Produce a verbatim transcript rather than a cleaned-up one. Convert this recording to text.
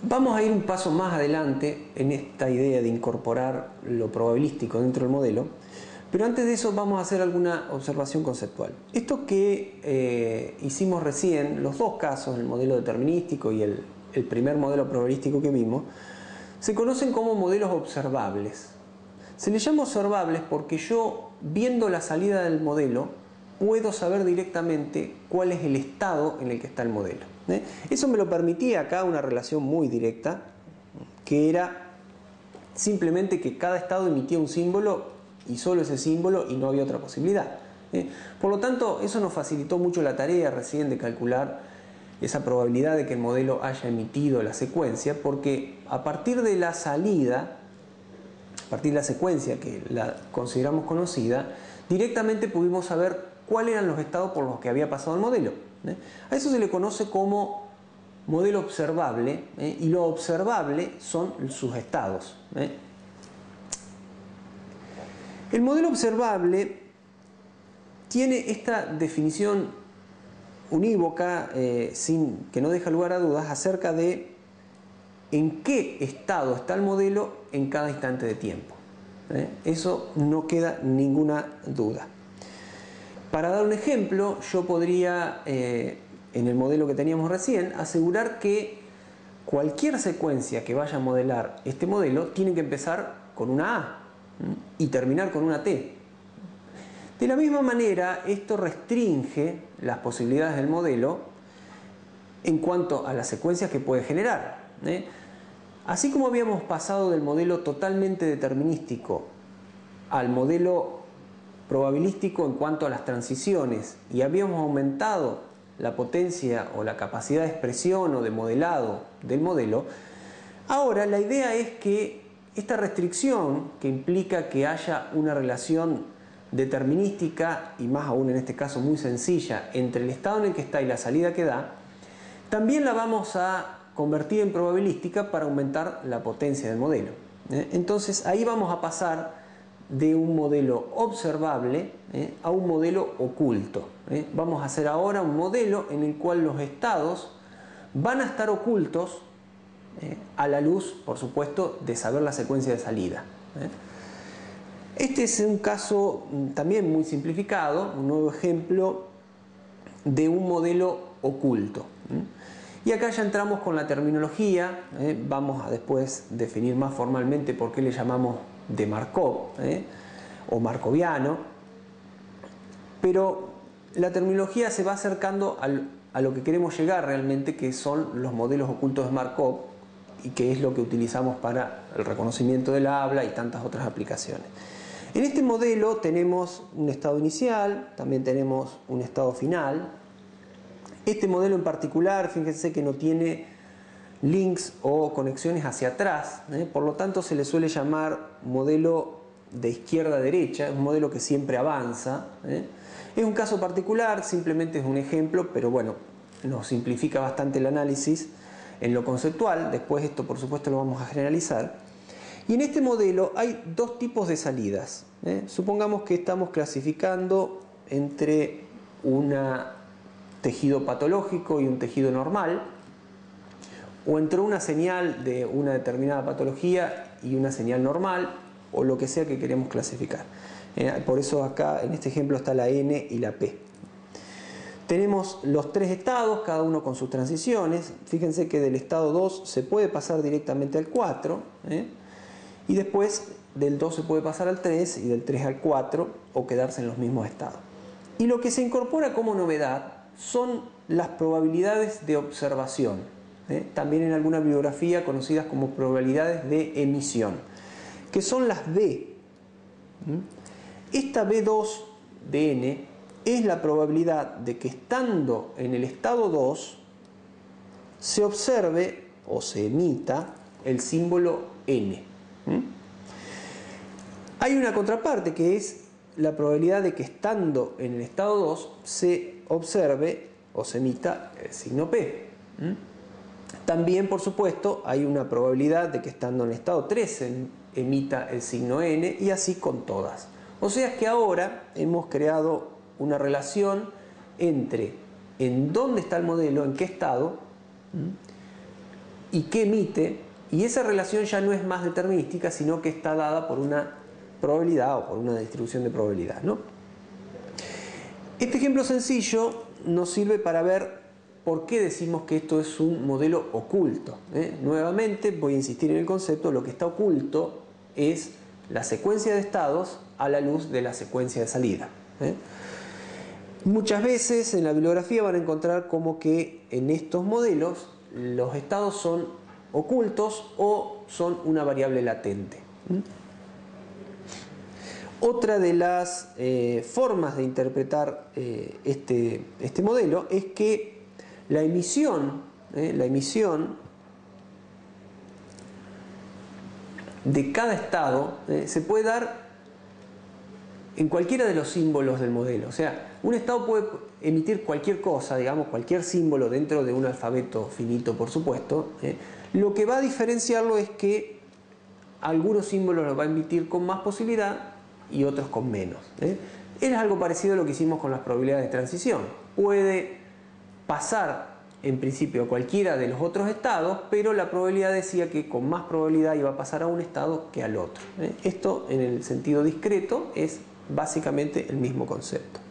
Vamos a ir un paso más adelante en esta idea de incorporar lo probabilístico dentro del modelo, pero antes de eso vamos a hacer alguna observación conceptual. Esto que eh, hicimos recién, los dos casos, el modelo determinístico y el, el primer modelo probabilístico que vimos, se conocen como modelos observables. Se les llama observables porque yo, viendo la salida del modelo, puedo saber directamente cuál es el estado en el que está el modelo. ¿eh? Eso me lo permitía acá una relación muy directa, que era simplemente que cada estado emitía un símbolo y solo ese símbolo y no había otra posibilidad. ¿eh? Por lo tanto, eso nos facilitó mucho la tarea recién de calcular esa probabilidad de que el modelo haya emitido la secuencia, porque a partir de la salida, a partir de la secuencia que la consideramos conocida, directamente pudimos saber cuáles eran los estados por los que había pasado el modelo. ¿eh? A eso se le conoce como modelo observable, ¿eh? y lo observable son sus estados. ¿eh? El modelo observable tiene esta definición unívoca, eh, sin, que no deja lugar a dudas, acerca de en qué estado está el modelo en cada instante de tiempo. ¿eh? Eso no queda ninguna duda. Para dar un ejemplo, yo podría, eh, en el modelo que teníamos recién, asegurar que cualquier secuencia que vaya a modelar este modelo tiene que empezar con una A y terminar con una T. De la misma manera, esto restringe las posibilidades del modelo en cuanto a las secuencias que puede generar. ¿eh? Así como habíamos pasado del modelo totalmente determinístico al modelo probabilístico en cuanto a las transiciones y habíamos aumentado la potencia o la capacidad de expresión o de modelado del modelo, ahora la idea es que esta restricción, que implica que haya una relación determinística y más aún en este caso muy sencilla entre el estado en el que está y la salida que da, también la vamos a convertir en probabilística para aumentar la potencia del modelo. ¿eh? Entonces ahí vamos a pasar de un modelo observable ¿eh? a un modelo oculto. ¿eh? Vamos a hacer ahora un modelo en el cual los estados van a estar ocultos ¿eh? a la luz, por supuesto, de saber la secuencia de salida. ¿eh? Este es un caso también muy simplificado, un nuevo ejemplo de un modelo oculto. ¿eh? Y acá ya entramos con la terminología, ¿eh? vamos a después definir más formalmente por qué le llamamos de Markov ¿eh? o markoviano, pero la terminología se va acercando al, a lo que queremos llegar realmente, que son los modelos ocultos de Markov, y que es lo que utilizamos para el reconocimiento del habla y tantas otras aplicaciones. En este modelo tenemos un estado inicial, también tenemos un estado final. Este modelo en particular, fíjense que no tiene links o conexiones hacia atrás, ¿eh? por lo tanto se le suele llamar modelo de izquierda a derecha, es un modelo que siempre avanza. ¿eh? Es un caso particular, simplemente es un ejemplo, pero bueno, nos simplifica bastante el análisis en lo conceptual. Después esto por supuesto lo vamos a generalizar. Y en este modelo hay dos tipos de salidas. ¿eh? Supongamos que estamos clasificando entre un tejido patológico y un tejido normal, o entre una señal de una determinada patología y una señal normal, o lo que sea que queremos clasificar. Eh, por eso acá en este ejemplo está la N y la P. Tenemos los tres estados, cada uno con sus transiciones. Fíjense que del estado dos se puede pasar directamente al cuatro, ¿eh? y después del dos se puede pasar al tres y del tres al cuatro, o quedarse en los mismos estados. Y lo que se incorpora como novedad son las probabilidades de observación. ¿Eh? También en alguna bibliografía conocidas como probabilidades de emisión, que son las B. ¿Mm? Esta B dos de N es la probabilidad de que estando en el estado dos se observe o se emita el símbolo N. ¿Mm? Hay una contraparte que es la probabilidad de que estando en el estado dos se observe o se emita el signo P. ¿Mm? También, por supuesto, hay una probabilidad de que estando en el estado tres se emita el signo N, y así con todas. O sea que ahora hemos creado una relación entre en dónde está el modelo, en qué estado, y qué emite, y esa relación ya no es más determinística, sino que está dada por una probabilidad o por una distribución de probabilidad, ¿no? Este ejemplo sencillo nos sirve para ver por qué decimos que esto es un modelo oculto, ¿eh? Nuevamente voy a insistir en el concepto, lo que está oculto es la secuencia de estados a la luz de la secuencia de salida, ¿eh? Muchas veces en la bibliografía van a encontrar como que en estos modelos los estados son ocultos o son una variable latente. Otra de las eh, formas de interpretar eh, este, este modelo es que la emisión, eh, la emisión de cada estado eh, se puede dar en cualquiera de los símbolos del modelo. O sea, un estado puede emitir cualquier cosa, digamos, cualquier símbolo dentro de un alfabeto finito, por supuesto. ¿eh? Lo que va a diferenciarlo es que algunos símbolos los va a emitir con más posibilidad y otros con menos. ¿eh? Es algo parecido a lo que hicimos con las probabilidades de transición. Puede pasar en principio a cualquiera de los otros estados, pero la probabilidad decía que con más probabilidad iba a pasar a un estado que al otro. ¿eh? Esto en el sentido discreto es básicamente el mismo concepto.